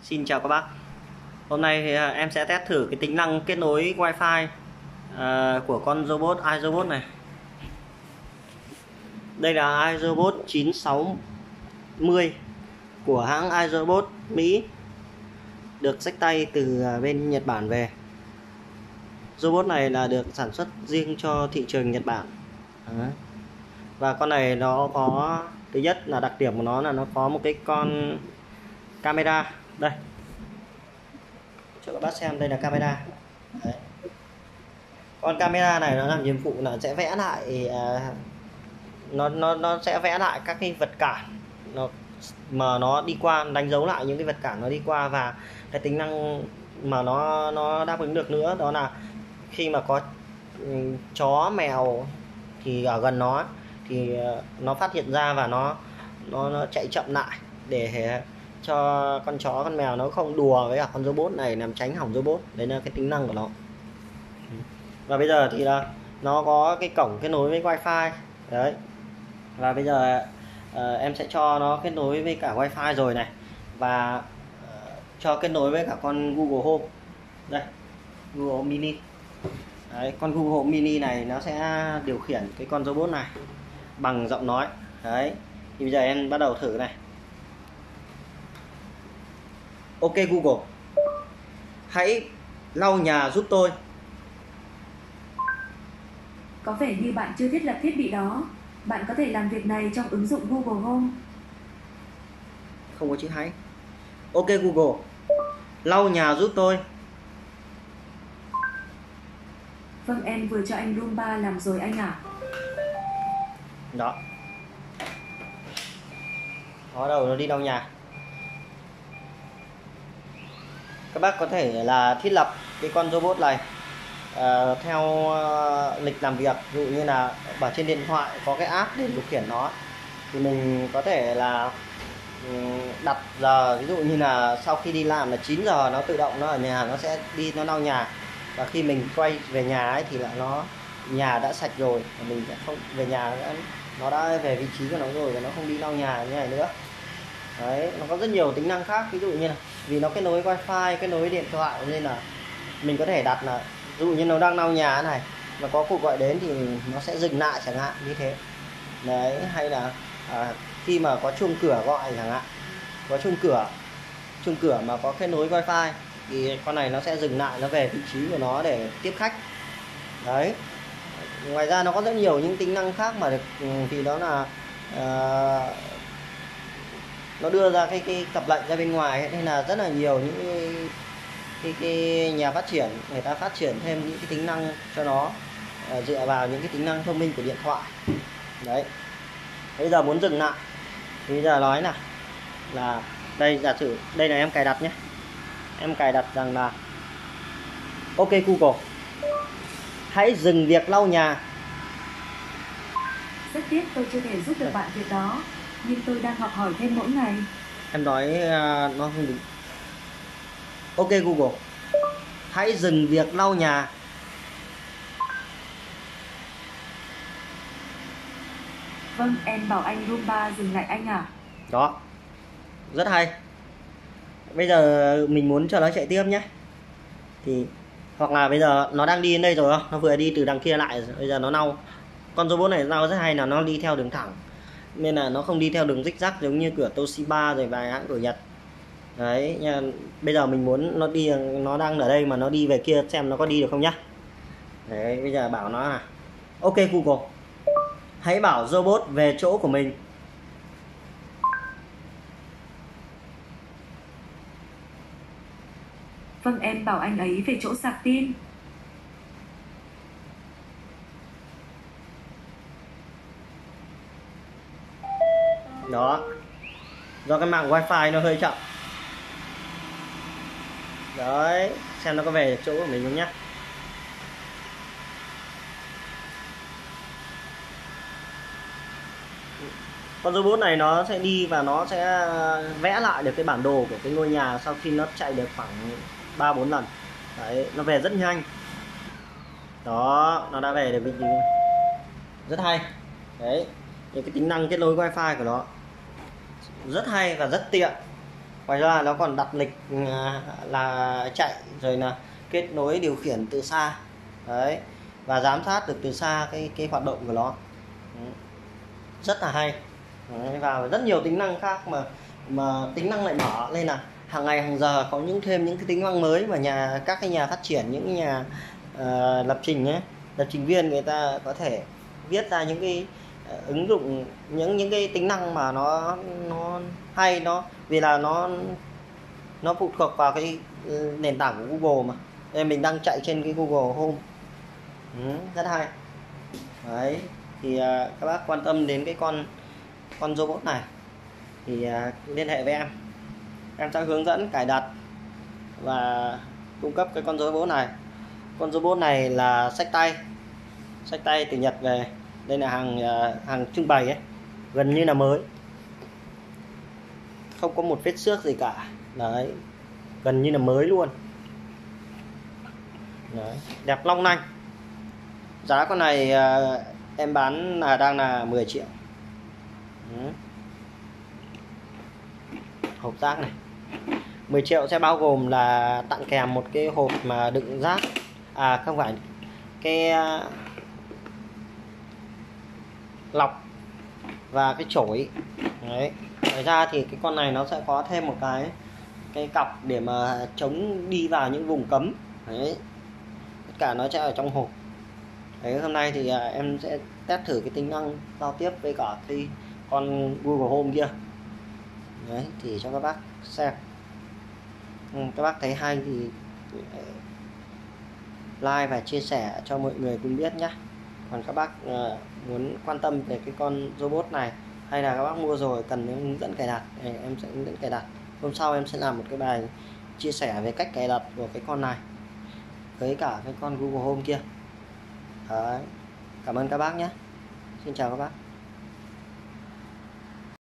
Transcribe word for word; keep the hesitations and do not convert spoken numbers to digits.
Xin chào các bác. Hôm nay thì à, em sẽ test thử cái tính năng kết nối Wi-Fi à, của con robot iRobot này. Đây là iRobot chín sáu mươi của hãng iRobot Mỹ, được xách tay từ bên Nhật Bản về. Robot này là được sản xuất riêng cho thị trường Nhật Bản. Đấy. Và con này nó có, thứ nhất là đặc điểm của nó là nó có một cái con camera. Đây, cho các bác xem, đây là camera. Đấy. Con camera này nó làm nhiệm vụ là sẽ vẽ lại à, nó nó nó sẽ vẽ lại các cái vật cản nó mà nó đi qua, đánh dấu lại những cái vật cản nó đi qua. Và cái tính năng mà nó nó đáp ứng được nữa đó là khi mà có um, chó mèo thì ở gần nó thì nó phát hiện ra và nó nó nó chạy chậm lại để cho con chó con mèo nó không đùa với cả con robot này, làm tránh hỏng robot. Đấy là cái tính năng của nó. Và bây giờ thì là nó có cái cổng kết nối với Wi-Fi đấy. Và bây giờ uh, em sẽ cho nó kết nối với cả Wi-Fi rồi này, và uh, cho kết nối với cả con Google Home. Đây, Google Mini. Đấy, con Google Home Mini này nó sẽ điều khiển cái con robot này bằng giọng nói. Đấy, thì bây giờ em bắt đầu thử này. Ok Google, hãy lau nhà giúp tôi. Có vẻ như bạn chưa thiết lập thiết bị đó. Bạn có thể làm việc này trong ứng dụng Google Home. Không có chữ hãy. Ok Google, lau nhà giúp tôi. Vâng, em vừa cho anh Roomba làm rồi anh ạ. Đó. Bắt đầu nó đi lau nhà. Các bác có thể là thiết lập cái con robot này uh, theo uh, lịch làm việc. Ví dụ như là ở trên điện thoại có cái app để điều khiển nó, thì mình có thể là um, đặt giờ, ví dụ như là sau khi đi làm là chín giờ nó tự động nó ở nhà, nó sẽ đi nó lau nhà. Và khi mình quay về nhà ấy thì là nó nhà đã sạch rồi, mình sẽ không về nhà nữa, nó đã về vị trí của nó rồi và nó không đi lau nhà như này nữa. Đấy, nó có rất nhiều tính năng khác. Ví dụ như là vì nó kết nối Wi-Fi, kết nối với điện thoại, nên là mình có thể đặt là ví dụ như nó đang lau nhà này mà có cuộc gọi đến thì nó sẽ dừng lại chẳng hạn, như thế. Đấy, hay là à, khi mà có chuông cửa gọi chẳng hạn, có chuông cửa chuông cửa mà có kết nối Wi-Fi thì con này nó sẽ dừng lại, nó về vị trí của nó để tiếp khách. Đấy, ngoài ra nó có rất nhiều những tính năng khác mà được, vì đó là à, nó đưa ra cái, cái tập lệnh ra bên ngoài, nên là rất là nhiều những cái, cái, cái nhà phát triển người ta phát triển thêm những cái tính năng cho nó uh, dựa vào những cái tính năng thông minh của điện thoại. Đấy, bây giờ muốn dừng lại thì bây giờ nói là là đây, giả sử đây là em cài đặt nhé, em cài đặt rằng là ok Google, hãy dừng việc lau nhà. Rất tiếc tôi chưa thể giúp được bạn việc đó, nhưng tôi đang học hỏi thêm mỗi ngày. Em nói uh, nó không đúng. Ok Google, hãy dừng việc lau nhà. Vâng, em bảo anh Roomba dừng lại anh à. Đó, rất hay. Bây giờ mình muốn cho nó chạy tiếp nhé, thì hoặc là bây giờ nó đang đi đến đây rồi, không, nó vừa đi từ đằng kia lại, bây giờ nó lau. Con robot này lau rất hay là nó đi theo đường thẳng, nên là nó không đi theo đường zig zag giống như cửa Toshiba rồi vài hãng của Nhật. Đấy nha. Bây giờ mình muốn nó đi, nó đang ở đây mà nó đi về kia, xem nó có đi được không nhá. Đấy, bây giờ bảo nó là ok Google, hãy bảo robot về chỗ của mình. Vâng, em bảo anh ấy về chỗ sạc pin. Đó, do cái mạng Wi-Fi nó hơi chậm. Đấy, xem nó có về được chỗ của mình không nhá. Con robot này nó sẽ đi và nó sẽ vẽ lại được cái bản đồ của cái ngôi nhà sau khi nó chạy được khoảng ba bốn lần. Đấy, nó về rất nhanh. Đó, nó đã về được vị trí. Rất hay. Đấy, những cái tính năng kết nối Wi-Fi của nó rất hay và rất tiện. Ngoài ra nó còn đặt lịch à, là chạy, rồi là kết nối điều khiển từ xa đấy, và giám sát được từ xa cái cái hoạt động của nó. Đấy. Rất là hay. Đấy, và rất nhiều tính năng khác mà mà tính năng lại mở lên là hàng ngày hàng giờ có những thêm những cái tính năng mới mà nhà các cái nhà phát triển, những nhà uh, lập trình ấy, lập trình viên người ta có thể viết ra những cái uh, ứng dụng, những những cái tính năng mà nó nó hay, nó vì là nó nó phụ thuộc vào cái nền tảng của Google mà. Đây mình đang chạy trên cái Google Home. Ừ, rất hay. Đấy thì uh, các bác quan tâm đến cái con con robot này thì uh, liên hệ với em em sẽ hướng dẫn cài đặt và cung cấp cái con robot này. Con robot này là xách tay xách tay từ Nhật về. Đây là hàng uh, hàng trưng bày ấy, gần như là mới, không có một vết xước gì cả. Đấy, gần như là mới luôn. Đấy, đẹp long lanh. Giá con này uh, em bán là đang là mười triệu. Đấy. Hộp rác này mười triệu sẽ bao gồm là tặng kèm một cái hộp mà đựng rác, à không phải, cái uh, lọc và cái chổi. Đấy. Ngoài ra thì cái con này nó sẽ có thêm một cái cái cọc để mà chống đi vào những vùng cấm. Đấy. Tất cả nó sẽ ở trong hộp. Đấy, hôm nay thì uh, em sẽ test thử cái tính năng giao tiếp với cả cái con Google Home kia. Đấy, thì cho các bác xem. Ừ, các bác thấy hay thì like và chia sẻ cho mọi người cùng biết nhé. Còn các bác uh, muốn quan tâm về cái con robot này, hay là các bác mua rồi cần hướng dẫn cài đặt, em sẽ hướng dẫn cài đặt. Hôm sau em sẽ làm một cái bài chia sẻ về cách cài đặt của cái con này với cả cái con Google Home kia. Đấy. Cảm ơn các bác nhé. Xin chào các bác.